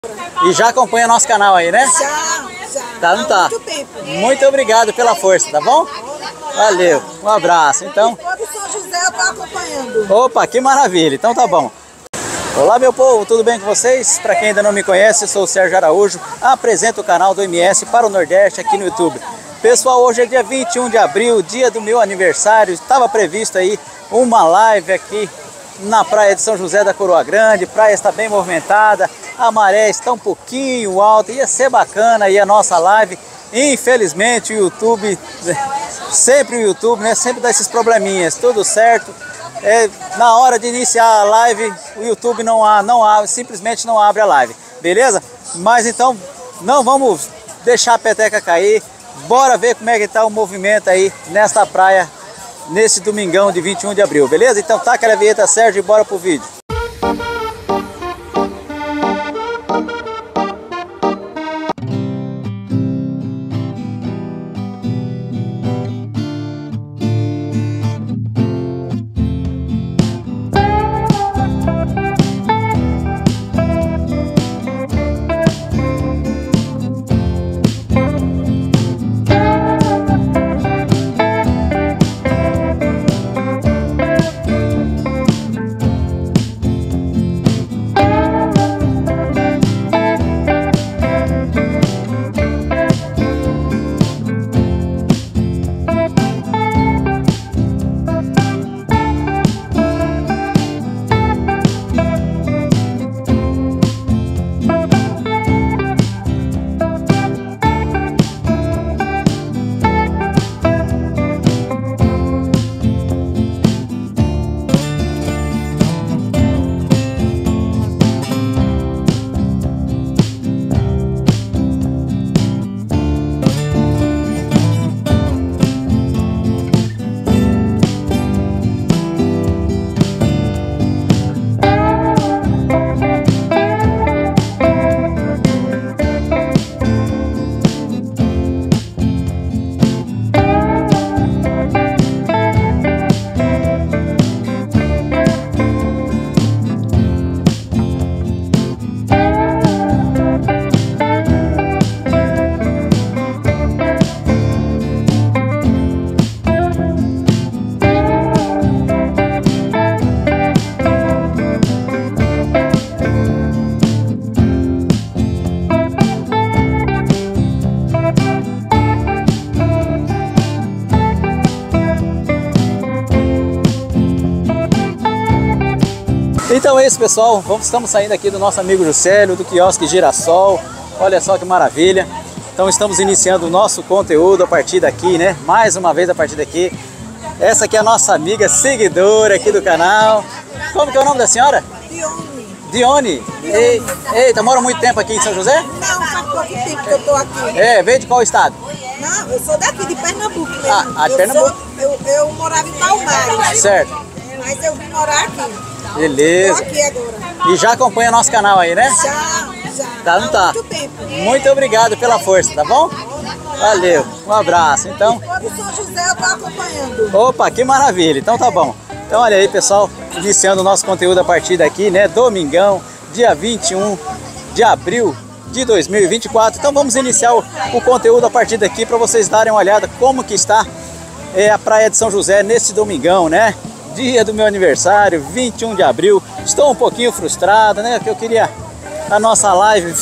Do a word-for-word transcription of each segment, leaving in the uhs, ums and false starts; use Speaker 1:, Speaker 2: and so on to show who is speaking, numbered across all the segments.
Speaker 1: E já acompanha nosso canal aí, né?
Speaker 2: Já, já.
Speaker 1: Tá, não tá?
Speaker 2: Há muito tempo.
Speaker 1: Muito obrigado pela força, tá bom? Valeu, um abraço. Então,
Speaker 2: Todo São José eu tô acompanhando.
Speaker 1: opa, que maravilha. Então tá bom. Olá, meu povo, tudo bem com vocês? Para quem ainda não me conhece, eu sou o Sérgio Araújo, apresento o canal do M S para o Nordeste aqui no YouTube. Pessoal, hoje é dia vinte e um de abril, dia do meu aniversário. Estava previsto aí uma live aqui na praia de São José da Coroa Grande. A praia está bem movimentada, a maré está um pouquinho alta, ia ser bacana aí a nossa live. Infelizmente o YouTube, sempre o YouTube, né, sempre dá esses probleminhas, tudo certo. É, na hora de iniciar a live, o YouTube não, há, não abre, simplesmente não abre a live, beleza? Mas então, não vamos deixar a peteca cair, bora ver como é que está o movimento aí nesta praia, nesse domingão de vinte e um de abril, beleza? Então tá aquela vinheta, Sérgio, e bora pro vídeo. Então é isso, pessoal, vamos, estamos saindo aqui do nosso amigo Juscelio, do quiosque Girassol. Olha só que maravilha. Então estamos iniciando o nosso conteúdo a partir daqui, né? Mais uma vez a partir daqui. Essa aqui é a nossa amiga seguidora aqui do canal. Como que é o nome da senhora?
Speaker 2: Dione.
Speaker 1: Dione. Ei, eita, mora muito tempo aqui em São José?
Speaker 2: Não, faz pouco tempo que eu tô aqui.
Speaker 1: É, veio de qual estado?
Speaker 2: Não, eu sou daqui, de Pernambuco mesmo.
Speaker 1: Ah, ah, de
Speaker 2: eu
Speaker 1: Pernambuco.
Speaker 2: Sou, eu, eu morava em Palmares.
Speaker 1: Certo.
Speaker 2: Mas eu vim morar aqui.
Speaker 1: Beleza.
Speaker 2: Tô aqui agora.
Speaker 1: E já acompanha nosso canal aí, né?
Speaker 2: Já, já.
Speaker 1: Tá, não tá?
Speaker 2: Há muito tempo.
Speaker 1: Muito obrigado pela força, tá bom? Valeu, um abraço. Então,
Speaker 2: Todo São José eu tô acompanhando.
Speaker 1: opa, que maravilha. Então tá bom. Então olha aí, pessoal, iniciando o nosso conteúdo a partir daqui, né? Domingão, dia vinte e um de abril de dois mil e vinte e quatro. Então vamos iniciar o, o conteúdo a partir daqui para vocês darem uma olhada como que está é, a praia de São José nesse domingão, né? Dia do meu aniversário, vinte e um de abril. Estou um pouquinho frustrado, né? Porque eu queria a nossa live,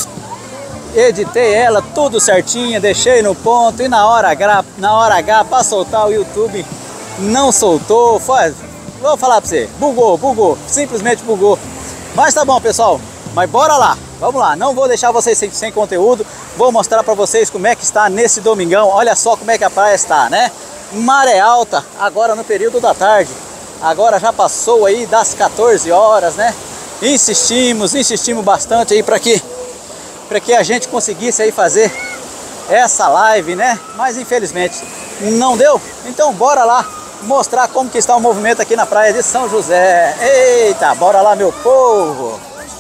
Speaker 1: editei ela tudo certinho, deixei no ponto e na hora H, na hora H para soltar o YouTube não soltou. Foi, vou falar para você, bugou, bugou, simplesmente bugou. Mas tá bom, pessoal. Mas bora lá, vamos lá. Não vou deixar vocês sem, sem conteúdo. Vou mostrar para vocês como é que está nesse domingão. Olha só como é que a praia está, né? Maré alta agora no período da tarde. Agora já passou aí das quatorze horas, né? Insistimos, insistimos bastante aí para que, para que a gente conseguisse aí fazer essa live, né? Mas infelizmente não deu. Então bora lá mostrar como que está o movimento aqui na praia de São José. Eita, bora lá, meu povo!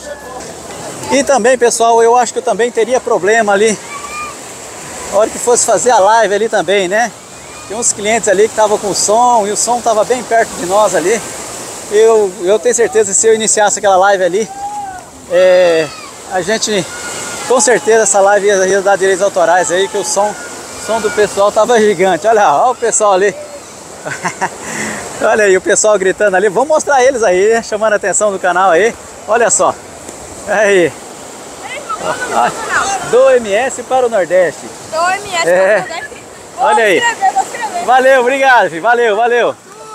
Speaker 1: E também, pessoal, eu acho que eu também teria problema ali na hora que fosse fazer a live ali também, né? Tem uns clientes ali que estavam com som e o som estava bem perto de nós ali. Eu, eu tenho certeza que se eu iniciasse aquela live ali, é, a gente Com certeza essa live ia, ia dar direitos autorais aí, que o som, som do pessoal tava gigante. Olha, olha o pessoal ali. Olha aí o pessoal gritando ali. Vamos mostrar eles aí, né? Chamando a atenção do canal aí. Olha só. Aí. Do M S para o Nordeste.
Speaker 2: Do M S
Speaker 1: É.
Speaker 2: para o Nordeste.
Speaker 1: Olha aí. Valeu, obrigado, filho. Valeu, valeu.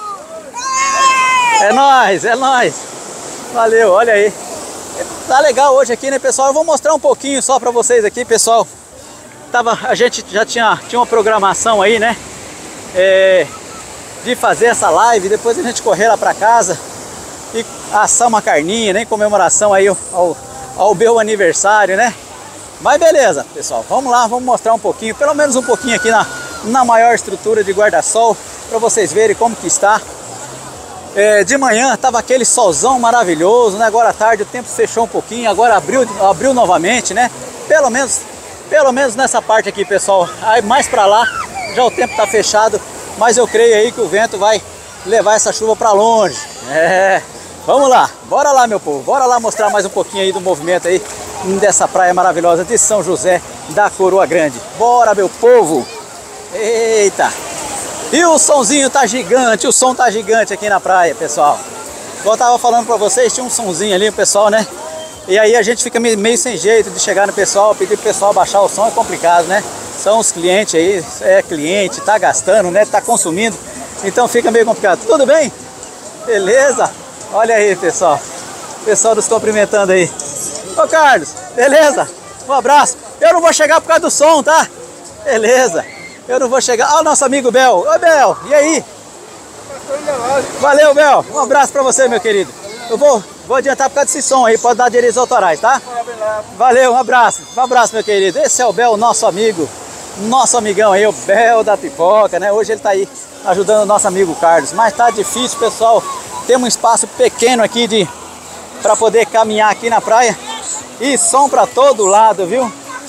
Speaker 1: É nóis, é nóis. Valeu, olha aí. Tá legal hoje aqui, né, pessoal? Eu vou mostrar um pouquinho só pra vocês aqui, pessoal. Tava, a gente já tinha, tinha uma programação aí, né? É, de fazer essa live, depois a gente correr lá pra casa e assar uma carninha, né? Em comemoração aí ao, ao meu aniversário, né? Mas beleza, pessoal. Vamos lá, vamos mostrar um pouquinho, pelo menos um pouquinho aqui na, na maior estrutura de guarda-sol, pra vocês verem como que está. É, de manhã tava aquele solzão maravilhoso, né? Agora à tarde o tempo fechou um pouquinho, agora abriu, abriu novamente, né? Pelo menos, pelo menos nessa parte aqui, pessoal. Aí mais pra lá já o tempo tá fechado, mas eu creio aí que o vento vai levar essa chuva pra longe. É, vamos lá, bora lá, meu povo, bora lá mostrar mais um pouquinho aí do movimento aí dessa praia maravilhosa de São José da Coroa Grande. Bora, meu povo! Eita! E o sonzinho tá gigante, o som tá gigante aqui na praia, pessoal. Como eu tava falando pra vocês, tinha um sonzinho ali, o pessoal, né? E aí a gente fica meio sem jeito de chegar no pessoal, pedir pro pessoal baixar o som, é complicado, né? São os clientes aí, é cliente, tá gastando, né? Tá consumindo, então fica meio complicado. Tudo bem? Beleza? Olha aí, pessoal. Pessoal nos cumprimentando aí. Ô Carlos, beleza? Um abraço. Eu não vou chegar por causa do som, tá? Beleza. Eu não vou chegar. Olha o nosso amigo Bel. Oi, Bel. E aí? Valeu, Bel. Um abraço pra você, meu querido. Eu vou, vou adiantar por causa desse som aí. Pode dar direitos autorais, tá? Valeu, um abraço. Um abraço, meu querido. Esse é o Bel, nosso amigo. Nosso amigão aí, o Bel da pipoca, né? Hoje ele tá aí ajudando o nosso amigo Carlos. Mas tá difícil, pessoal. Tem um espaço pequeno aqui de para poder caminhar aqui na praia. E som pra todo lado, viu?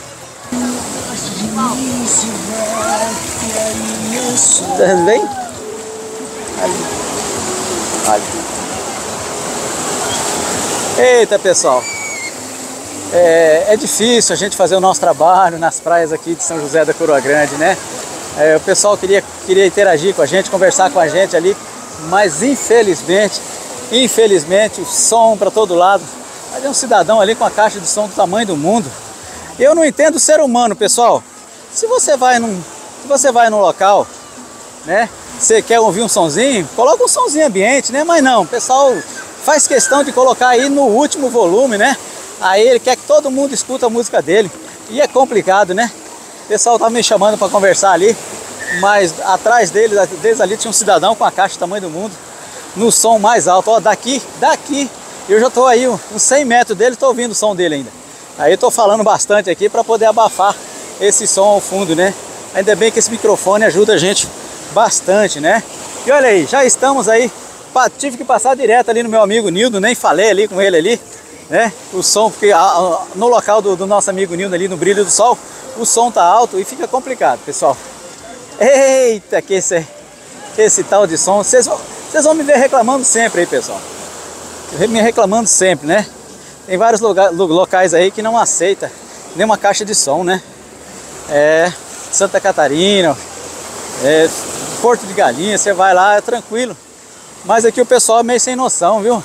Speaker 1: Tá vendo bem? Ali. Ali. Eita, pessoal. É, é difícil a gente fazer o nosso trabalho nas praias aqui de São José da Coroa Grande, né? É, o pessoal queria, queria interagir com a gente, conversar com a gente ali, mas infelizmente, infelizmente, o som para todo lado. Ali é um cidadão ali com a caixa de som do tamanho do mundo. Eu não entendo o ser humano, pessoal. Se você vai num, se você vai num local, né? Você quer ouvir um sonzinho, coloca um sonzinho ambiente, né? Mas não, o pessoal faz questão de colocar aí no último volume, né? Aí ele quer que todo mundo escuta a música dele. E é complicado, né? O pessoal tá me chamando para conversar ali, mas atrás deles, deles ali tinha um cidadão com a caixa do tamanho do mundo, no som mais alto. Ó, daqui, daqui, eu já tô aí uns cem metros dele, tô ouvindo o som dele ainda. Aí eu tô falando bastante aqui para poder abafar esse som ao fundo, né? Ainda bem que esse microfone ajuda a gente bastante, né? E olha aí, já estamos aí. Tive que passar direto ali no meu amigo Nildo, nem falei ali com ele ali, né? O som, porque no local do, do nosso amigo Nildo ali, no brilho do sol, o som tá alto e fica complicado, pessoal. Eita, que esse, esse tal de som, vocês vão, vocês vão me ver reclamando sempre aí, pessoal. Me reclamando sempre, né? Tem vários lugar, locais aí que não aceita nenhuma caixa de som, né? É, Santa Catarina, é, Porto de Galinha, você vai lá, é tranquilo. Mas aqui o pessoal é meio sem noção, viu?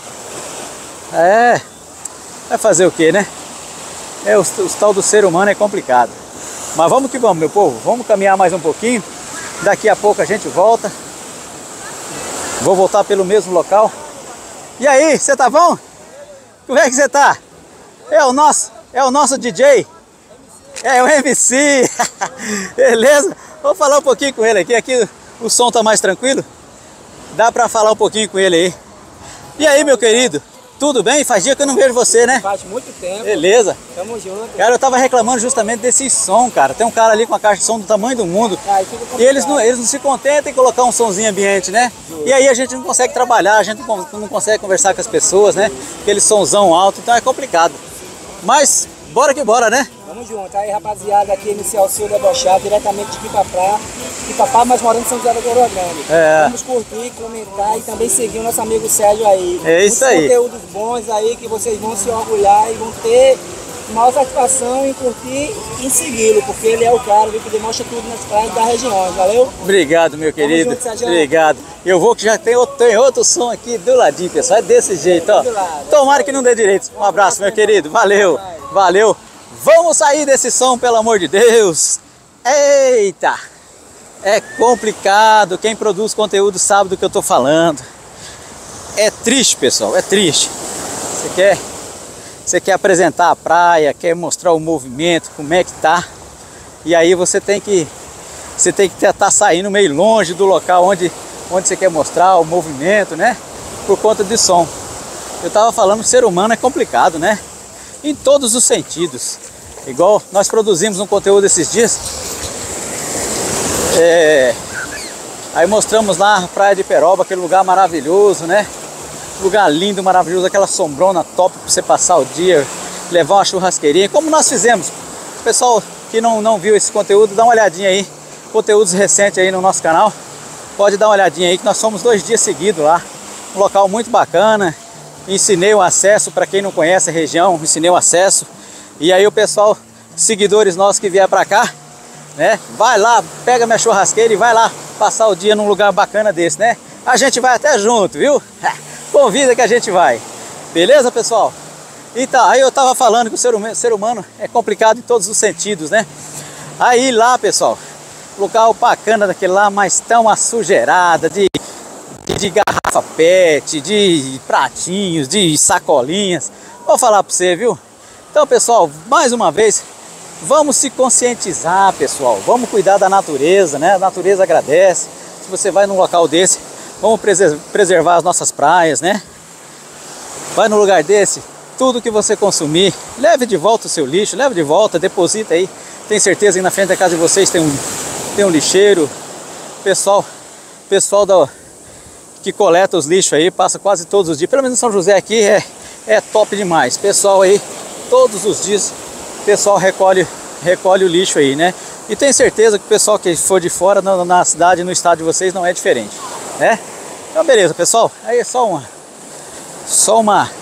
Speaker 1: É, vai fazer o que, né? É, o, o tal do ser humano é complicado. Mas vamos que vamos, meu povo. Vamos caminhar mais um pouquinho. Daqui a pouco a gente volta. Vou voltar pelo mesmo local. E aí, você tá bom? Como é que você tá? É o nosso, é o nosso D J. É o M C. Beleza? Vou falar um pouquinho com ele aqui. Aqui o som tá mais tranquilo. Dá pra falar um pouquinho com ele aí. E aí, meu querido? Tudo bem? Faz dia que eu não vejo você, né?
Speaker 3: Faz muito tempo.
Speaker 1: Beleza.
Speaker 3: Tamo junto.
Speaker 1: Cara, eu tava reclamando justamente desse som, cara. Tem um cara ali com a caixa de som do tamanho do mundo.
Speaker 3: Ah,
Speaker 1: e eles não, eles não se contentam em colocar um somzinho ambiente, né? Justo. E aí a gente não consegue trabalhar, a gente não, não consegue conversar com as pessoas, né? Aquele somzão alto, então é complicado. Mas, bora que bora, né?
Speaker 3: Tamo junto. Aí, rapaziada, aqui inicial seu debochado, diretamente de Quipapá. Quipapá, mas morando em São José da Coroa Grande.
Speaker 1: É.
Speaker 3: Vamos curtir, comentar e também seguir o nosso amigo Sérgio aí.
Speaker 1: É isso aí.
Speaker 3: Conteúdos bons aí que vocês vão se orgulhar e vão ter maior satisfação em curtir e em segui-lo, porque ele é o cara que demonstra tudo nas praias da região, valeu?
Speaker 1: Obrigado, meu querido.
Speaker 3: Junto, Sérgio.
Speaker 1: Obrigado. Eu vou que já tem outro, tem outro som aqui do ladinho, pessoal. É desse jeito, ó. Tomara que não dê direito. Um abraço, meu querido. Valeu. Valeu. Vamos sair desse som, pelo amor de Deus. Eita. É complicado. Quem produz conteúdo sabe do que eu tô falando. É triste, pessoal. É triste. Você quer... Você quer apresentar a praia, quer mostrar o movimento, como é que tá. E aí você tem que você tem que estar saindo meio longe do local onde, onde você quer mostrar o movimento, né? Por conta de som. Eu tava falando que o ser humano é complicado, né? Em todos os sentidos. Igual nós produzimos um conteúdo esses dias. É, aí mostramos lá a praia de Peroba, aquele lugar maravilhoso, né? Lugar lindo, maravilhoso, aquela sombrona top para você passar o dia, levar uma churrasqueirinha, como nós fizemos. O pessoal que não, não viu esse conteúdo, dá uma olhadinha aí, conteúdos recentes aí no nosso canal, pode dar uma olhadinha aí, que nós fomos dois dias seguidos lá, um local muito bacana, ensinei o acesso para quem não conhece a região, ensinei o acesso, e aí o pessoal, seguidores nossos que vier para cá, né, vai lá, pega minha churrasqueira e vai lá passar o dia num lugar bacana desse, né, a gente vai até junto, viu? Convida que a gente vai. Beleza, pessoal? Então, aí eu tava falando que o ser humano, ser humano é complicado em todos os sentidos, né? Aí lá, pessoal, local bacana daquele lá, mas tão uma sujeirada de, de, de garrafa pet, de pratinhos, de sacolinhas. Vou falar pra você, viu? Então, pessoal, mais uma vez, vamos se conscientizar, pessoal. Vamos cuidar da natureza, né? A natureza agradece. Se você vai num local desse, vamos preservar as nossas praias, né? Vai no lugar desse, tudo que você consumir, leve de volta o seu lixo, leve de volta, deposita aí. Tenho certeza que na frente da casa de vocês tem um, tem um lixeiro. Pessoal, pessoal da, que coleta os lixos aí, passa quase todos os dias. Pelo menos em São José aqui é, é top demais. Pessoal aí, todos os dias, pessoal recolhe, recolhe o lixo aí, né? E tenho certeza que o pessoal que for de fora, na, na cidade, no estado de vocês, não é diferente, né? Então beleza, pessoal, aí é só uma só uma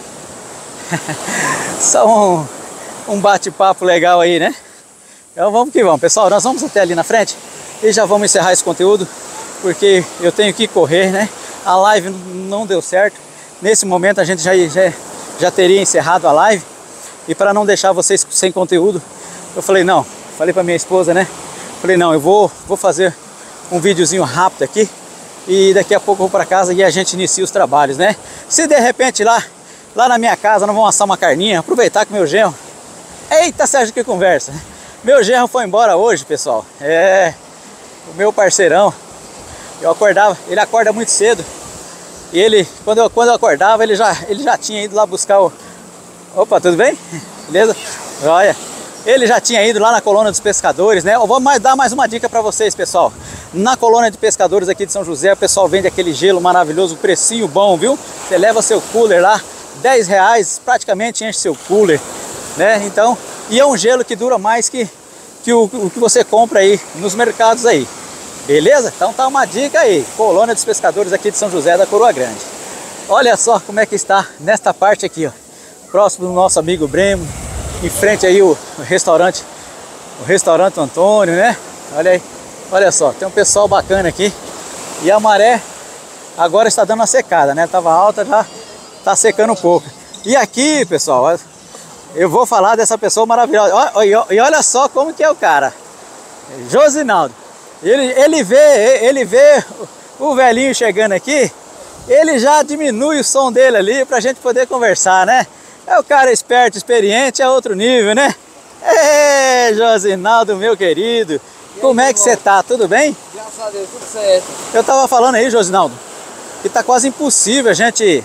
Speaker 1: só um, um bate-papo legal aí, né? Então vamos que vamos, pessoal, nós vamos até ali na frente e já vamos encerrar esse conteúdo, porque eu tenho que correr, né? A live não deu certo, nesse momento a gente já, já, já teria encerrado a live, e para não deixar vocês sem conteúdo, eu falei não, falei para minha esposa, né? Falei não, eu vou, vou fazer um videozinho rápido aqui, e daqui a pouco eu vou para casa e a gente inicia os trabalhos, né? Se de repente lá, lá na minha casa não vão assar uma carninha, aproveitar que meu genro... Eita, Sérgio, que conversa! Meu genro foi embora hoje, pessoal. É, o meu parceirão. Eu acordava, ele acorda muito cedo. E ele, quando eu, quando eu acordava, ele já, ele já tinha ido lá buscar o... Opa, tudo bem? Beleza? Olha, ele já tinha ido lá na colônia dos pescadores, né? Eu vou mais, dar mais uma dica para vocês, pessoal. Na colônia de pescadores aqui de São José, o pessoal vende aquele gelo maravilhoso, precinho bom, viu? Você leva seu cooler lá, dez reais, praticamente enche seu cooler, né? Então, e é um gelo que dura mais que, que o, o que você compra aí nos mercados aí. Beleza? Então tá uma dica aí, colônia dos pescadores aqui de São José da Coroa Grande. Olha só como é que está nesta parte aqui, ó. Próximo do nosso amigo Bremo, em frente aí o, o restaurante, o restaurante Antônio, né? Olha aí. Olha só, tem um pessoal bacana aqui. E a maré agora está dando uma secada, né? Tava alta, já tá secando um pouco. E aqui, pessoal, eu vou falar dessa pessoa maravilhosa. E olha só como que é o cara. Josinaldo. Ele, ele vê, ele vê o velhinho chegando aqui, ele já diminui o som dele ali pra gente poder conversar, né? É o cara esperto, experiente, é outro nível, né? É, Josinaldo, meu querido. Como é que você tá? Tudo bem?
Speaker 3: Graças a Deus, tudo certo.
Speaker 1: Eu tava falando aí, Josinaldo, que tá quase impossível a gente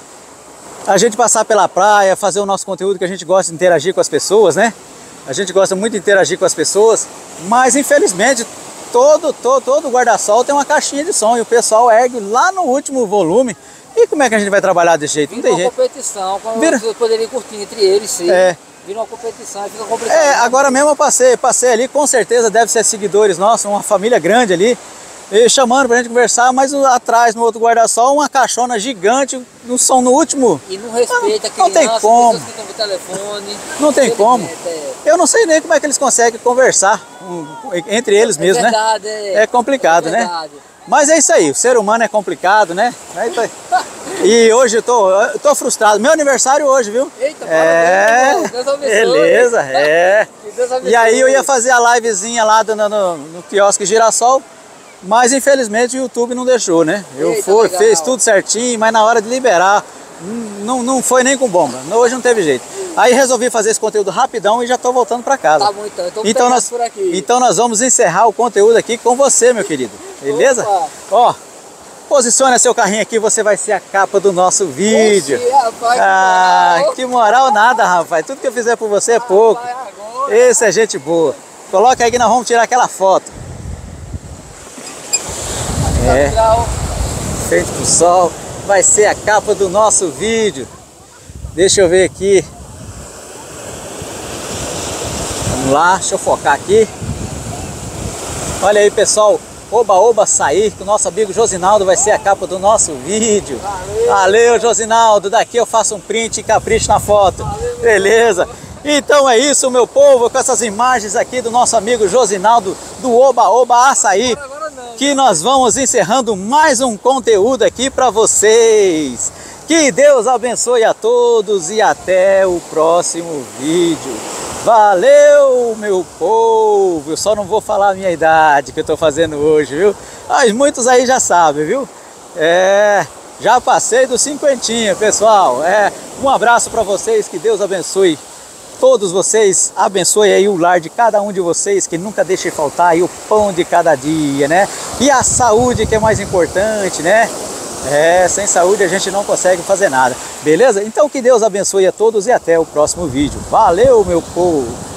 Speaker 1: a gente passar pela praia, fazer o nosso conteúdo, que a gente gosta de interagir com as pessoas, né? A gente gosta muito de interagir com as pessoas, mas infelizmente todo todo todo guarda-sol tem uma caixinha de som e o pessoal ergue lá no último volume. E como é que a gente vai trabalhar desse jeito? Não tem jeito.
Speaker 3: Vira uma competição, como
Speaker 1: Vira...
Speaker 3: vocês poderiam curtir entre eles, sim.
Speaker 1: É.
Speaker 3: Vira uma competição e fica complicado.
Speaker 1: É, agora mesmo eu passei, passei ali, com certeza deve ser seguidores nossos, uma família grande ali. e chamando pra gente conversar, mas atrás, no outro guarda-sol, uma caixona gigante, no som no último.
Speaker 3: E não respeita
Speaker 1: não, não tem como.
Speaker 3: pessoas que estão com o telefone.
Speaker 1: Não tem como.
Speaker 3: É,
Speaker 1: Eu não sei nem como é que eles conseguem conversar um, entre eles
Speaker 3: é
Speaker 1: mesmo,
Speaker 3: verdade,
Speaker 1: né?
Speaker 3: É,
Speaker 1: é complicado,
Speaker 3: é
Speaker 1: né?
Speaker 3: verdade.
Speaker 1: Mas é isso aí, o ser humano é complicado, né? Aí tô... E hoje eu tô, eu tô frustrado. Meu aniversário hoje, viu?
Speaker 3: Eita,
Speaker 1: é,
Speaker 3: parabéns, Deus abençoe.
Speaker 1: Beleza, é.
Speaker 3: Que Deus abençoe.
Speaker 1: E aí eu ia fazer a livezinha lá no, no, no quiosque Girassol, mas infelizmente o YouTube não deixou, né? Eu
Speaker 3: Eita,
Speaker 1: fui,
Speaker 3: legal.
Speaker 1: fez tudo certinho, mas na hora de liberar, não, não foi nem com bomba. Hoje não teve jeito. Aí resolvi fazer esse conteúdo rapidão e já tô voltando para casa.
Speaker 3: Tá bom, então. Então,
Speaker 1: Então nós,
Speaker 3: por aqui.
Speaker 1: então nós vamos encerrar o conteúdo aqui com você, meu querido. Beleza?
Speaker 3: Opa.
Speaker 1: Ó, posiciona seu carrinho aqui, você vai ser a capa do nosso vídeo.
Speaker 3: Oxi, rapaz,
Speaker 1: Ah,
Speaker 3: que moral.
Speaker 1: que moral nada, rapaz. Tudo que eu fizer por você é pouco.
Speaker 3: Rapaz, agora.
Speaker 1: Esse é gente boa. Coloca aí que nós vamos tirar aquela foto. É, frente pro sol. Vai ser a capa do nosso vídeo. Deixa eu ver aqui. Vamos lá, deixa eu focar aqui. Olha aí, pessoal. Oba, oba, sair, que o nosso amigo Josinaldo vai ser a capa do nosso vídeo. Valeu, Valeu Josinaldo. Daqui eu faço um print e capricho na foto. Valeu, beleza? Então é isso, meu povo, com essas imagens aqui do nosso amigo Josinaldo do Oba Oba Açaí, agora, agora não, que nós vamos encerrando mais um conteúdo aqui para vocês. Que Deus abençoe a todos e até o próximo vídeo. Valeu, meu povo! Eu só não vou falar a minha idade que eu tô fazendo hoje, viu? Mas muitos aí já sabem, viu? É, já passei dos cinquentinha, pessoal. É, um abraço para vocês, que Deus abençoe todos vocês, abençoe aí o lar de cada um de vocês, que nunca deixe faltar aí o pão de cada dia, né? E a saúde, que é mais importante, né? É, sem saúde a gente não consegue fazer nada, beleza? Então que Deus abençoe a todos e até o próximo vídeo. Valeu, meu povo!